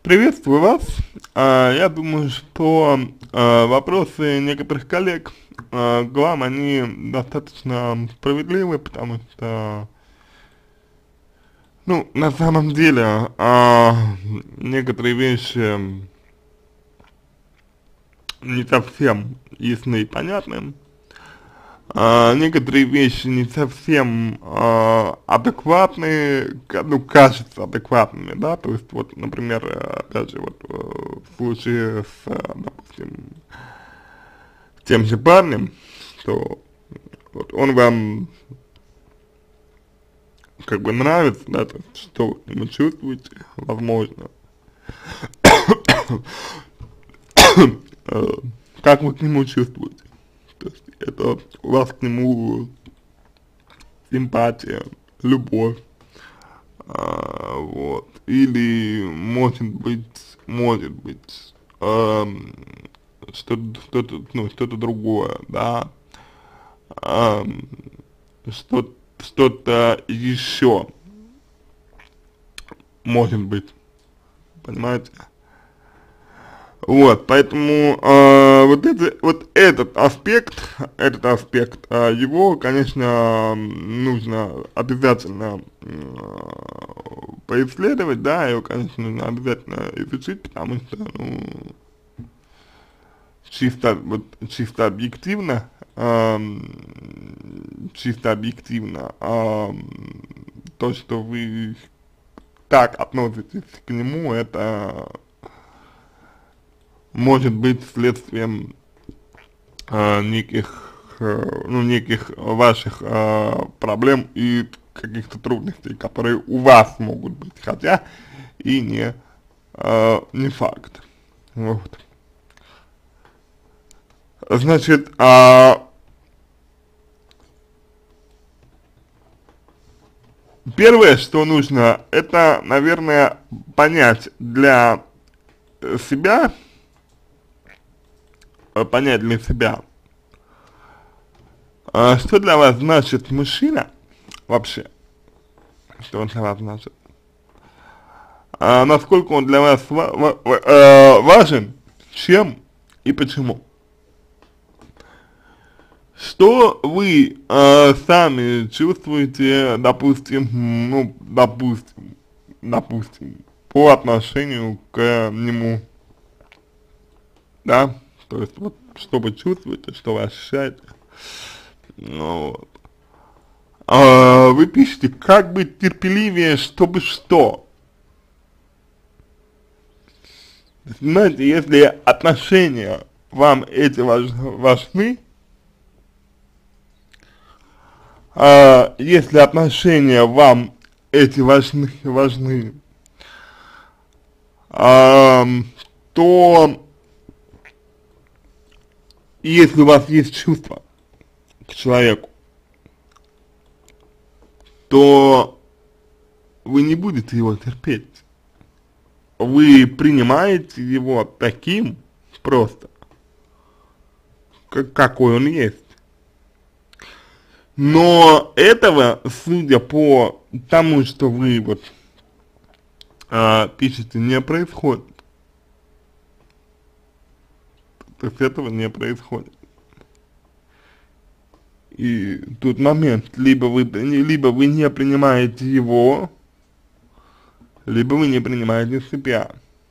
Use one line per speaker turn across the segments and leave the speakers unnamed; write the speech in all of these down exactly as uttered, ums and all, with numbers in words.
Приветствую вас. А, я думаю, что а, вопросы некоторых коллег а, к вам, они достаточно справедливы, потому что, ну, на самом деле, а, некоторые вещи не совсем ясны и понятны, а, некоторые вещи не совсем а, адекватные, к- ну, кажутся адекватными, да, то есть вот, например, э, опять же, вот э, в случае с, э, допустим, тем же парнем, что вот он вам как бы нравится, да, то есть что вы к нему чувствуете, возможно, э, как вы к нему чувствуете, то есть это у вас к нему симпатия, любовь, а, вот, или может быть, может быть, эм, что-то, что-то, ну, что-то другое, да, эм, что, что-то еще, может быть, понимаете? Вот, поэтому э, вот, это, вот этот аспект, этот аспект, э, его, конечно, нужно обязательно э, поисследовать, да, его, конечно, нужно обязательно изучить, потому что, ну, чисто, вот, чисто объективно, эм, чисто объективно, эм, то, что вы так относитесь к нему, это может быть следствием э, неких, э, ну, неких ваших э, проблем и каких-то трудностей, которые у вас могут быть, хотя и не, э, не факт. Вот. Значит, а, первое, что нужно, это, наверное, понять для себя, э, понять для себя, а, что для вас значит мужчина вообще, что он для вас значит, а, насколько он для вас ва ва ва э, важен, чем и почему. Что вы э, сами чувствуете, допустим, ну, допустим, допустим, по отношению к нему, да, то есть вот что вы чувствуете, что вы ощущаете, ну, вот. А, вы пишете, как быть терпеливее, чтобы что. Знаете, если отношения вам эти важ, важны, а, если отношения вам эти важны, важны, а, то если у вас есть чувства к человеку, то вы не будете его терпеть. Вы принимаете его таким просто, как, какой он есть. Но этого, судя по тому, что вы вот а, пишете, не происходит. То есть этого не происходит. И тут момент, либо вы, либо вы не принимаете его, либо вы не принимаете себя.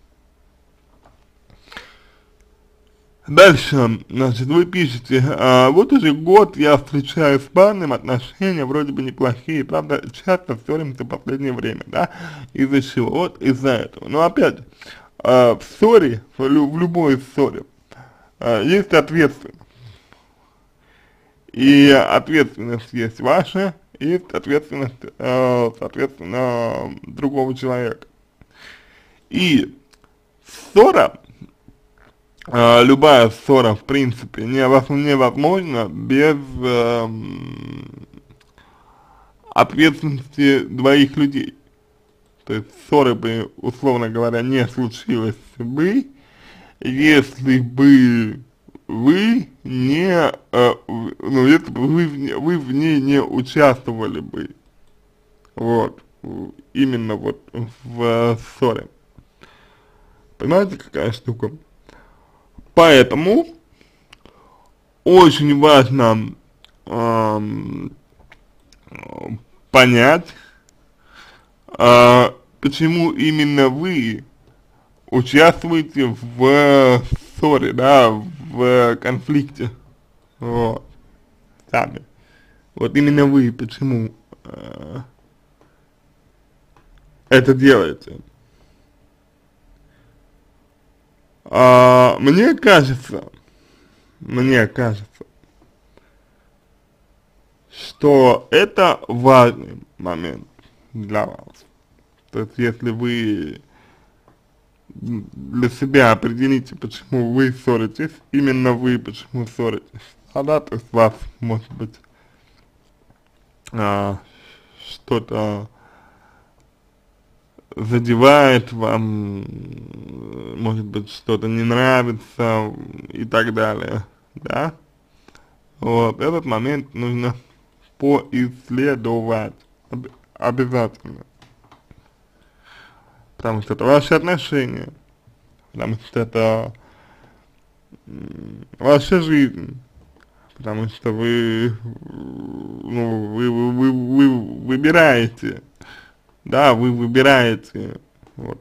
Дальше, значит, вы пишете, а, вот уже год я встречаюсь с парнем, отношения вроде бы неплохие, правда, часто ссоримся в последнее время, да, из-за чего? Вот из-за этого. Но опять, а, в ссоре, в, лю в любой ссоре, а, есть ответственность. И ответственность есть ваша, есть ответственность, э, соответственно, другого человека. И ссора, э, любая ссора, в принципе, невозможна без э, ответственности двоих людей. То есть ссоры бы, условно говоря, не случилось бы, если бы вы не, э, ну, если бы вы, в не- вы в ней не участвовали бы, вот, именно вот в ссоре. Понимаете, какая штука? Поэтому очень важно эм, понять, э, почему именно вы участвуете в ссоре, да, в конфликте, вот, сами. Вот именно вы почему э, это делаете. А, мне кажется, мне кажется, что это важный момент для вас. То есть, если вы для себя определите, почему вы ссоритесь, именно вы почему ссоритесь, а да, то есть вас, может быть, а, что-то задевает, вам, может быть, что-то не нравится и так далее, да, вот, этот момент нужно поисследовать об, обязательно, потому что это ваши отношения, потому что это ваша жизнь, потому что вы, ну, вы, вы, вы, вы выбираете, да, вы выбираете, вот,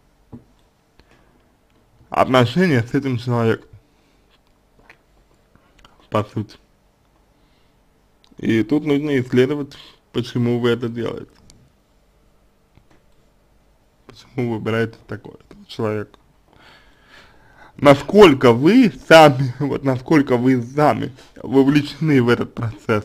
отношения с этим человеком, по сути. И тут нужно исследовать, почему вы это делаете, почему вы выбираете такого человека. Насколько вы сами, вот насколько вы сами вовлечены в этот процесс.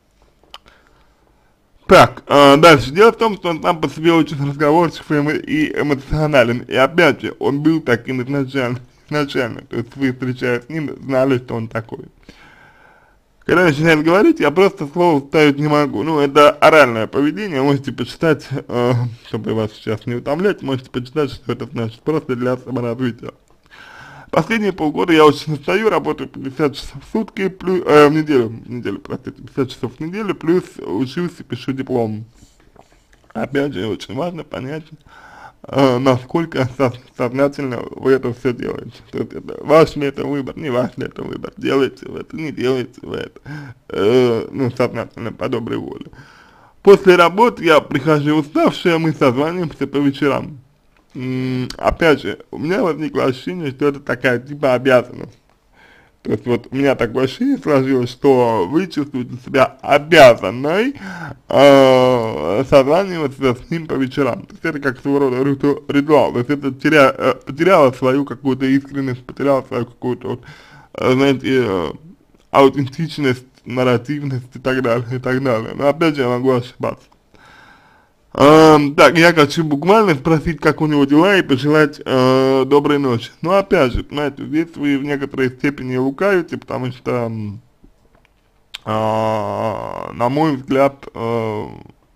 Так, э, дальше. Дело в том, что он сам по себе очень разговорчив и эмоционален. И опять же, он был таким изначально. изначально. То есть вы, встречаясь с ним, знали, что он такой. Когда начинает говорить, я просто слово ставить не могу. Ну, это оральное поведение, можете почитать, э, чтобы вас сейчас не утомлять, можете почитать, что это значит, просто для саморазвития. Последние полгода я очень устаю, работаю пятьдесят часов в сутки, плюс, э, в неделю, в неделю, простите, пятьдесят часов в неделю, плюс учусь и пишу диплом. Опять же, очень важно понять, э, насколько со сознательно вы это все делаете. То есть это ваш ли это выбор, не ваш ли это выбор, делаете вы это, не делаете вы это, э, ну, сознательно, по доброй воле. После работы я прихожу уставший, а мы созваниваемся по вечерам. Опять же, у меня возникло ощущение, что это такая типа обязанность. То есть вот у меня такое ощущение сложилось, что вы чувствуете себя обязанной э, созваниваться с ним по вечерам. То есть это как своего рода риту, ритуал. То есть это теря, э, потеряло свою какую-то искренность, потеряло свою какую-то, вот, э, знаете, э, аутентичность, нарративность и так далее, и так далее. Но опять же я могу ошибаться. Um, так, я хочу буквально спросить, как у него дела, и пожелать э, доброй ночи. Но опять же, знаете, здесь вы в некоторой степени лукавите, потому что, э, на мой взгляд, э,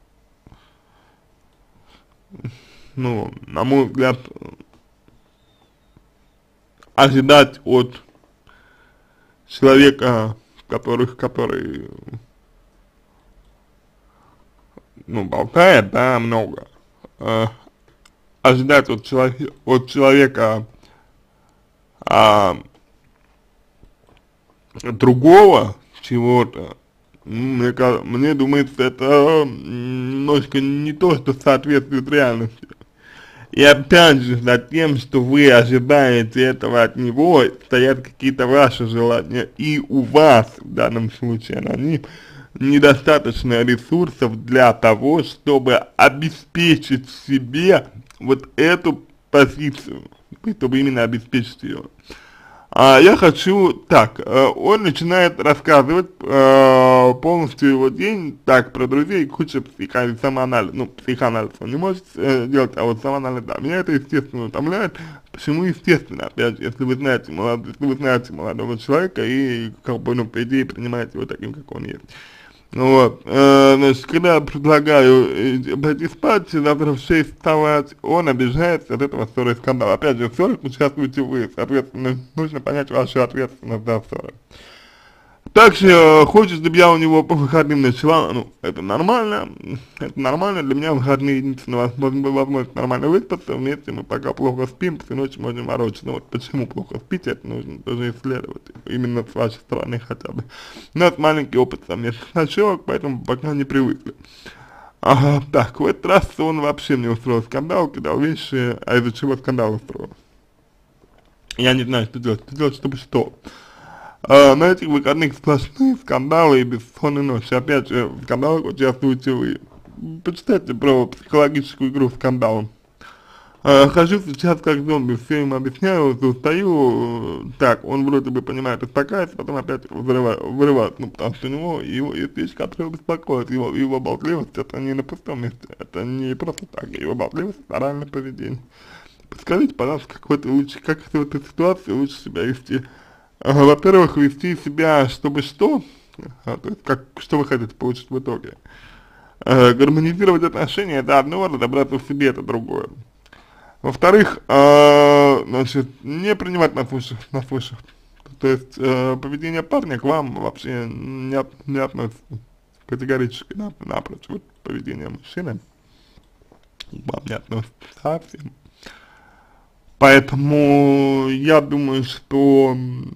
ну, на мой взгляд, ожидать от человека, которых, который, ну, болтает, да, много, э, ожидать от, челов от человека а, другого чего-то, мне, мне думается, это немножко не то, что соответствует реальности. И опять же, за тем, что вы ожидаете этого от него, стоят какие-то ваши желания, и у вас, в данном случае, на них, недостаточно ресурсов для того, чтобы обеспечить себе вот эту позицию, чтобы именно обеспечить ее. А я хочу, так, он начинает рассказывать э, полностью его день, так, про друзей, куча психоанализа, самоанализ, ну, психоанализ он не может э, делать, а вот самоанализ, да, меня это, естественно, утомляет. Почему естественно, опять же, если вы знаете, молод, если вы знаете молодого человека и, как бы, ну, по идее, принимаете его таким, как он есть. Вот, э, значит, когда я предлагаю э, пойти спать, завтра в шесть вставать, он обижается от этого ссоры и скандала. Опять же, в ссорах участвуете вы, соответственно, нужно понять вашу ответственность за ссоры. Также э, хочет, чтобы я у него по выходным ночевал, ну, это нормально, это нормально, для меня выходные единственная возможность, возможность нормально выспаться, вместе мы пока плохо спим, всю ночь можем ворочаться, ну, вот почему плохо спите, это нужно тоже исследовать, именно с вашей стороны хотя бы. У нас маленький опыт совместных ночевок, поэтому пока не привыкли. Ага, так, в этот раз он вообще мне устроил скандал, кидал вещи, а из-за чего скандал устроил? Я не знаю, что делать, что делать, чтобы что. А, на этих выходных сплошные скандалы и бессонные ночи. Опять же, в скандалах участвуете вы. Почитайте про психологическую игру скандалом. А, хожу сейчас как зомби, все им объясняю, устаю, так, он вроде бы понимает, успокаивается, потом опять взрывает, вырывает, ну, потому что у него, его, есть вещи, которые беспокоят, его, его болтливость, это не на пустом месте, это не просто так, его болтливость, это моральное поведение. Подскажите, пожалуйста, как в этой, лучше, как в этой ситуации лучше себя вести? Ага, во-первых, вести себя, чтобы что, а, то есть, как, что вы хотите получить в итоге. Э, гармонизировать отношения это одно, разобраться в себе это другое. Во-вторых, э, значит, не принимать на свой, на свой счет. То есть, э, поведение парня к вам вообще не, от, не относится категорически, на, напротив, вот поведение мужчины к вам не относится совсем. Поэтому я думаю, что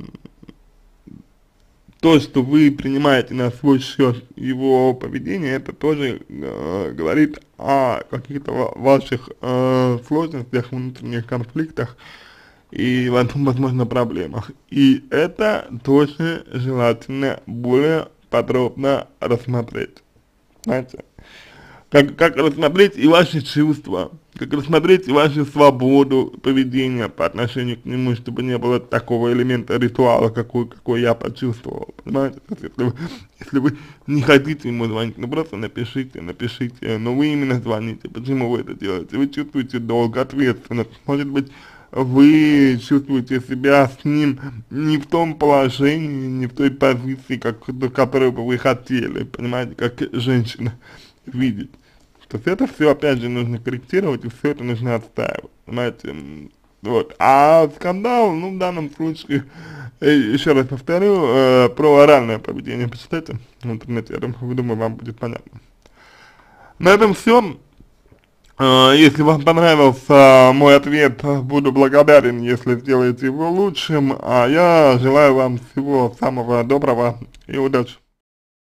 то, что вы принимаете на свой счет его поведение, это тоже э, говорит о каких-то ваших э, сложностях, внутренних конфликтах и, возможно, проблемах. И это тоже желательно более подробно рассмотреть. Знаете? Как, как рассмотреть и ваши чувства, как рассмотреть и вашу свободу поведения по отношению к нему, чтобы не было такого элемента ритуала, какой, какой я почувствовал, понимаете? Если вы, если вы не хотите ему звонить, ну просто напишите, напишите, но вы именно звоните, почему вы это делаете? Вы чувствуете долг, ответственность, может быть, вы чувствуете себя с ним не в том положении, не в той позиции, как, которую бы вы хотели, понимаете, как женщина видеть. То есть это все опять же нужно корректировать и все это нужно отстаивать, понимаете, вот. А скандал, ну в данном случае, э, еще раз повторю, э, про оральное поведение почитайте в интернете, я думаю, думаю, вам будет понятно. На этом все. Э, если вам понравился мой ответ, буду благодарен, если сделаете его лучшим, а я желаю вам всего самого доброго и удачи.